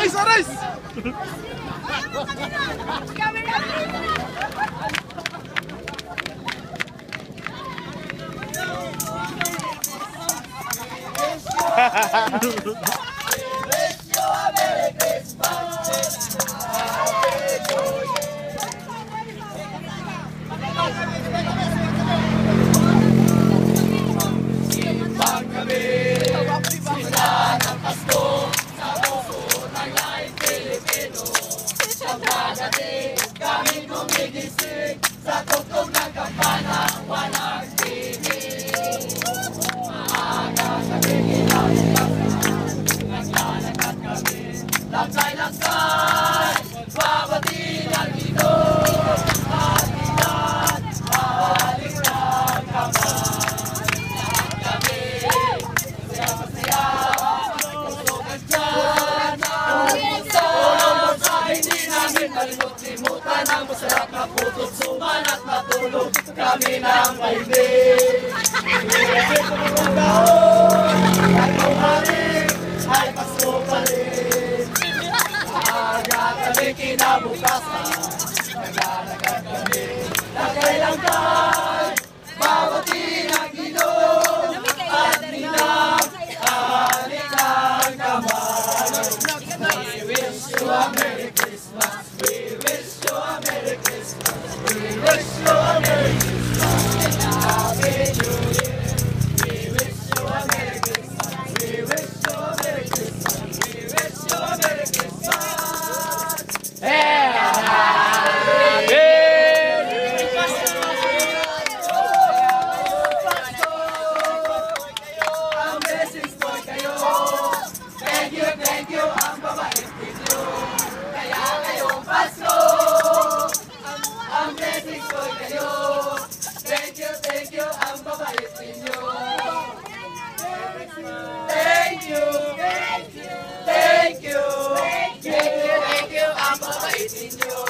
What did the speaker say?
Aris! Aris! Kami gumigising sa tugtog ng kampanang walang tigil. Maaga sa bigilang naglalakad kami, laksay-laksay, babati ng ito, at inat, balik ng kamay. Kami, masaya-masaya, kusugan dyan, tulong sa hindi namin malimut-limutan ang masarap na putot, suman at matulog kami ng maibig. Iwagin ko ng daon, at kumarin ay pasko pa rin. Maaga kami kinabukasan, naglalakad kami, nagkailangkay, babati ng Ginoo, at ninang-halik ng kamay. We wish you a Merry Christmas, we wish you a Merry Christmas, we wish you a Merry Christmas, and a Happy New Year. We wish you a Merry Christmas, we wish you a Merry Christmas, we wish you a Merry Christmas, and a Happy ang blessings po kayo. Thank you, ang babait ninyo. Kaya ngayong Pasko, ang blessings po kayo. Thank you, ang babait ninyo. Thank you, ang babait ninyo.